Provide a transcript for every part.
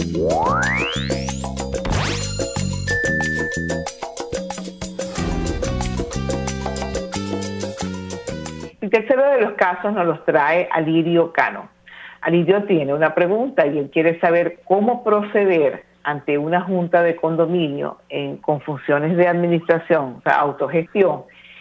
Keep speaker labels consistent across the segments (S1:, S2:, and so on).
S1: El tercero de los casos nos los trae Alirio Cano. Alirio tiene una pregunta y él quiere saber cómo proceder ante una junta de condominio con funciones de administración, o sea, autogestión,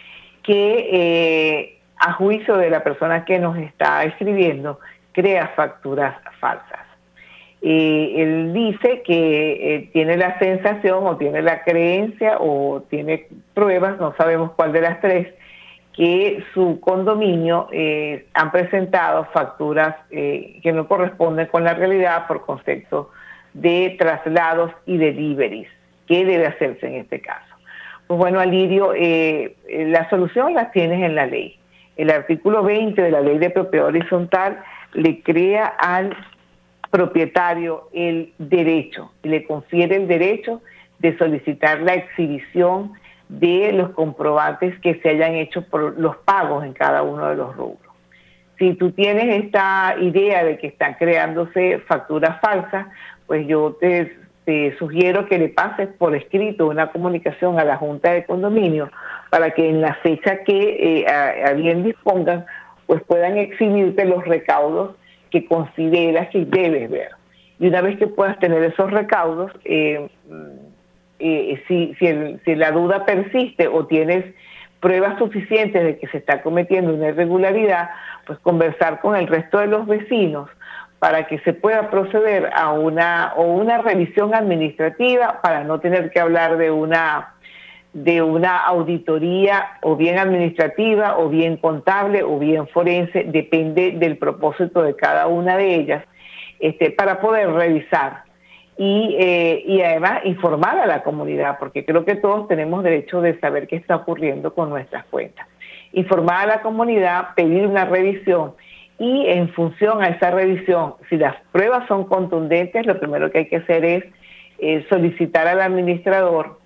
S1: que a juicio de la persona que nos está escribiendo, crea facturas falsas. Él dice que tiene la sensación o tiene la creencia o tiene pruebas, no sabemos cuál de las tres, que su condominio han presentado facturas que no corresponden con la realidad por concepto de traslados y deliveries. ¿Qué debe hacerse en este caso? Pues bueno, Alirio, la solución la tienes en la ley. El artículo 20 de la Ley de Propiedad Horizontal le crea al propietario el derecho, y le confiere el derecho de solicitar la exhibición de los comprobantes que se hayan hecho por los pagos en cada uno de los rubros. Si tú tienes esta idea de que están creándose facturas falsas, pues yo te sugiero que le pases por escrito una comunicación a la Junta de Condominio para que en la fecha que a bien dispongan, pues puedan exhibirte los recaudos que consideras que debes ver. Y una vez que puedas tener esos recaudos, si la duda persiste o tienes pruebas suficientes de que se está cometiendo una irregularidad, pues conversar con el resto de los vecinos para que se pueda proceder a una revisión administrativa para no tener que hablar de una auditoría o bien administrativa o bien contable o bien forense, depende del propósito de cada una de ellas, para poder revisar y además informar a la comunidad, porque creo que todos tenemos derecho de saber qué está ocurriendo con nuestras cuentas. Informar a la comunidad, pedir una revisión y en función a esa revisión, si las pruebas son contundentes, lo primero que hay que hacer es solicitar al administrador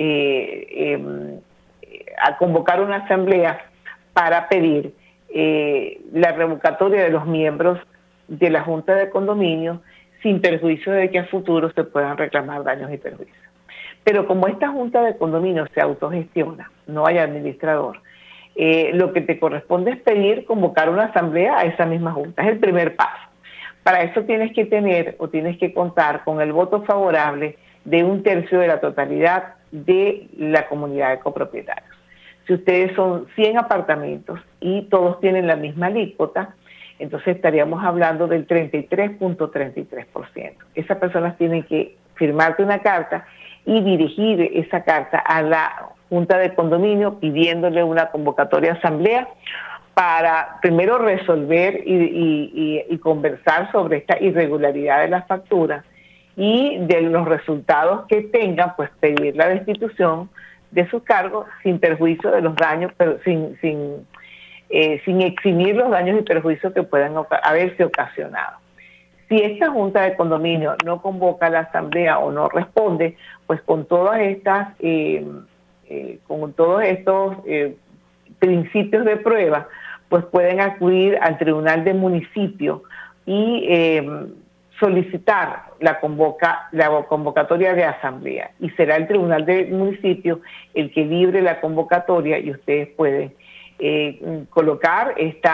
S1: a convocar una asamblea para pedir la revocatoria de los miembros de la Junta de Condominio sin perjuicio de que a futuro se puedan reclamar daños y perjuicios. Pero como esta Junta de Condominio se autogestiona, no hay administrador, lo que te corresponde es pedir convocar una asamblea a esa misma Junta. Es el primer paso. Para eso tienes que tener o tienes que contar con el voto favorable de 1/3 de la totalidad de la comunidad de copropietarios. Si ustedes son 100 apartamentos y todos tienen la misma alícuota, entonces estaríamos hablando del 33.33%. Esas personas tienen que firmarte una carta y dirigir esa carta a la Junta de Condominio pidiéndole una convocatoria a asamblea para primero resolver y conversar sobre esta irregularidad de las facturas y de los resultados que tengan, pues pedir la destitución de sus cargos sin perjuicio de los daños, pero sin eximir los daños y perjuicios que puedan haberse ocasionado. Si esta Junta de Condominio no convoca a la asamblea o no responde, pues con todas estas, con todos estos principios de prueba, pues pueden acudir al Tribunal de Municipio y solicitar la convocatoria de asamblea. Y será el Tribunal de Municipio el que libre la convocatoria y ustedes pueden colocar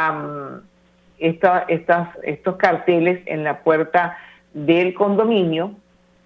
S1: estos carteles en la puerta del condominio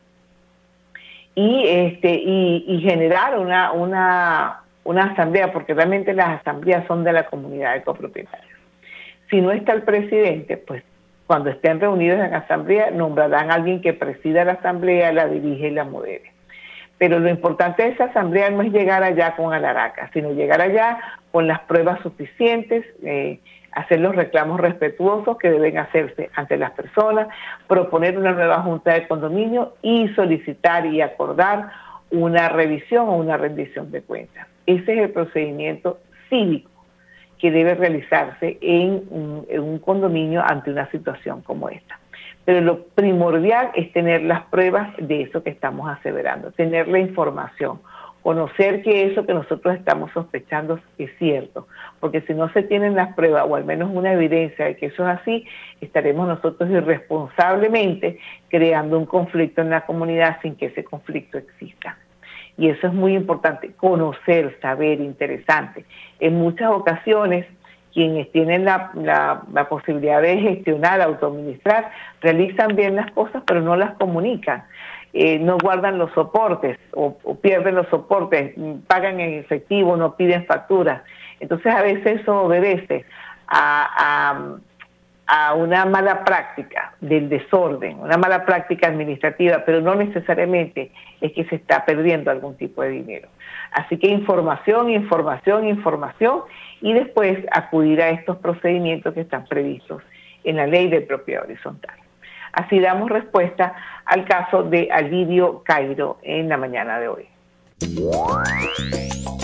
S1: y generar una asamblea, porque realmente las asambleas son de la comunidad de copropietarios. Si no está el presidente, pues cuando estén reunidos en asamblea nombrarán a alguien que presida la asamblea, la dirige y la modere. Pero lo importante de esa asamblea no es llegar allá con alaraca, sino llegar allá con las pruebas suficientes, hacer los reclamos respetuosos que deben hacerse ante las personas, proponer una nueva junta de condominio y solicitar y acordar una revisión o una rendición de cuentas. Ese es el procedimiento cívico que debe realizarse en un condominio ante una situación como esta. Pero lo primordial es tener las pruebas de eso que estamos aseverando, tener la información, conocer que eso que nosotros estamos sospechando es cierto, porque si no se tienen las pruebas o al menos una evidencia de que eso es así, estaremos nosotros irresponsablemente creando un conflicto en la comunidad sin que ese conflicto exista. Y eso es muy importante, conocer, saber, interesante. En muchas ocasiones, quienes tienen la posibilidad de gestionar, autoadministrar, realizan bien las cosas, pero no las comunican. No guardan los soportes o pierden los soportes, pagan en efectivo, no piden facturas. Entonces a veces eso obedece a una mala práctica del desorden, una mala práctica administrativa, pero no necesariamente es que se está perdiendo algún tipo de dinero. Así que información, información, información, y después acudir a estos procedimientos que están previstos en la ley de propiedad horizontal. Así damos respuesta al caso de Alidio Cairo en la mañana de hoy.